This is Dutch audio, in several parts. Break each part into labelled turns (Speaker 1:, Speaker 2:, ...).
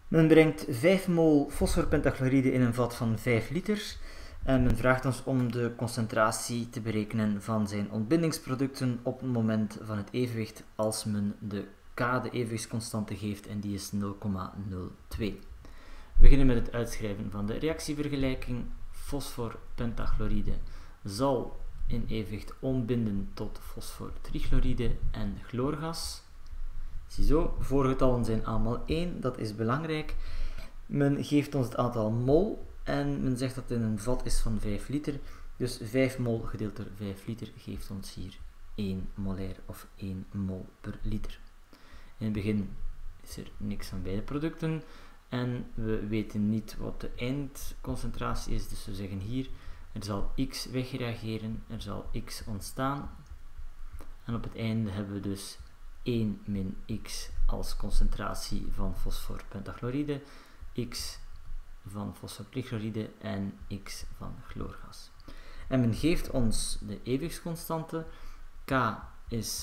Speaker 1: Men brengt 5 mol fosforpentachloride in een vat van 5 liter en men vraagt ons om de concentratie te berekenen van zijn ontbindingsproducten op het moment van het evenwicht als men de K, de evenwichtsconstante, geeft en die is 0,02. We beginnen met het uitschrijven van de reactievergelijking. Fosforpentachloride zal in evenwicht ombinden tot fosfortrichloride en chloorgas. Ziezo, voorgetallen zijn allemaal 1, dat is belangrijk. Men geeft ons het aantal mol en men zegt dat het in een vat is van 5 liter. Dus 5 mol gedeeld door 5 liter geeft ons hier 1 molair of 1 mol per liter. In het begin is er niks aan beide producten en we weten niet wat de eindconcentratie is, dus we zeggen hier er zal X wegreageren, er zal X ontstaan en op het einde hebben we dus 1 min X als concentratie van fosforpentachloride, X van fosfortrichloride en X van chloorgas. En men geeft ons de evenwichtsconstante, K is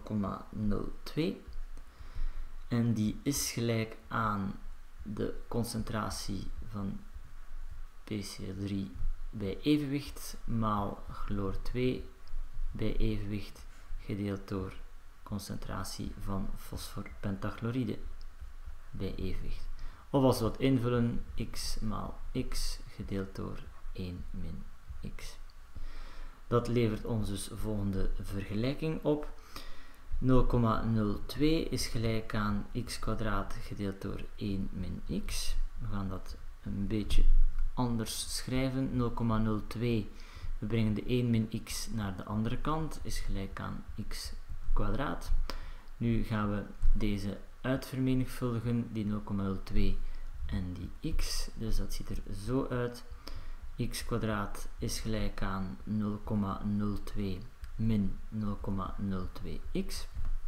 Speaker 1: 0,02 en die is gelijk aan de concentratie van PCl3 bij evenwicht maal chloor 2 bij evenwicht gedeeld door concentratie van fosforpentachloride bij evenwicht. Of als we dat invullen, x maal x gedeeld door 1 min x. Dat levert ons dus de volgende vergelijking op. 0,02 is gelijk aan x kwadraat gedeeld door 1 min x. We gaan dat een beetje anders schrijven. 0,02, we brengen de 1 min x naar de andere kant, is gelijk aan x kwadraat. Nu gaan we deze uitvermenigvuldigen, die 0,02 en die x. Dus dat ziet er zo uit. X kwadraat is gelijk aan 0,02 min 0,02x.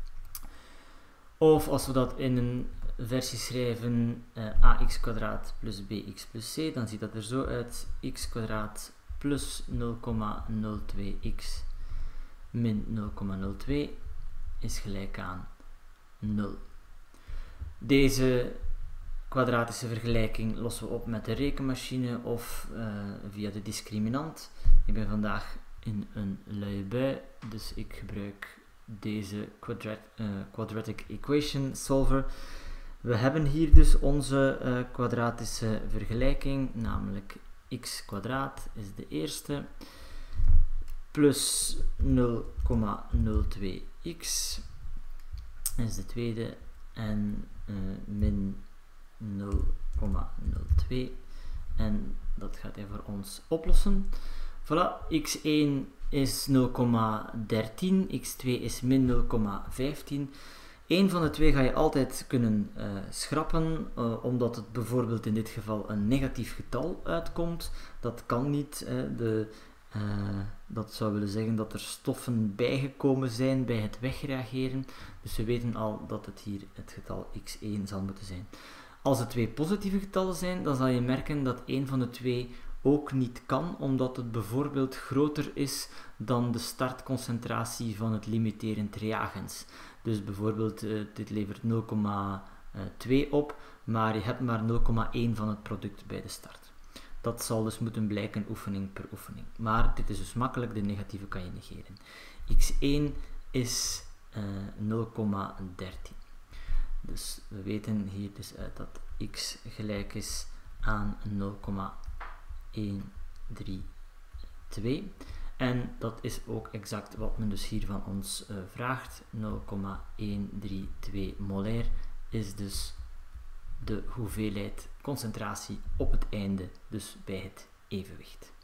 Speaker 1: Of als we dat in een versie schrijven, ax kwadraat plus bx plus c, dan ziet dat er zo uit. X kwadraat plus 0,02x min 0,02 is gelijk aan 0. Deze kwadratische vergelijking lossen we op met de rekenmachine of via de discriminant. Ik ben vandaag in een luie bui, dus ik gebruik deze quadratic equation solver. We hebben hier dus onze kwadratische vergelijking, namelijk x kwadraat is de eerste, plus 0,02x is de tweede en min 0,02 en dat gaat hij voor ons oplossen. Voilà, x1 is 0,13, x2 is min 0,15. Eén van de twee ga je altijd kunnen schrappen, omdat het bijvoorbeeld in dit geval een negatief getal uitkomt. Dat kan niet. Dat zou willen zeggen dat er stoffen bijgekomen zijn bij het wegreageren. Dus we weten al dat het hier het getal x1 zal moeten zijn. Als het twee positieve getallen zijn, dan zal je merken dat één van de twee ook niet kan, omdat het bijvoorbeeld groter is dan de startconcentratie van het limiterend reagens. Dus bijvoorbeeld, dit levert 0,2 op, maar je hebt maar 0,1 van het product bij de start. Dat zal dus moeten blijken oefening per oefening. Maar dit is dus makkelijk, de negatieve kan je negeren. x1 is 0,13. Dus we weten hier dus uit dat x gelijk is aan 0,132. En dat is ook exact wat men dus hier van ons vraagt. 0,132 molair is dus de hoeveelheid concentratie op het einde, dus bij het evenwicht.